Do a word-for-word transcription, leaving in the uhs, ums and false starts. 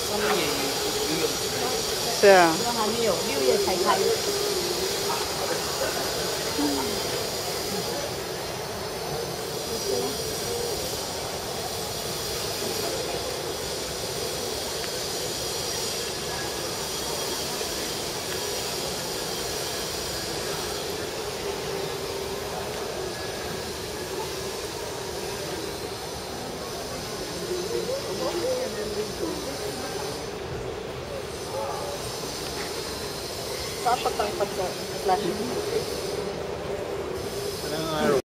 上面也有游泳池。 是啊。 这个还没有，六月才开。Dapat ang pagka-flash.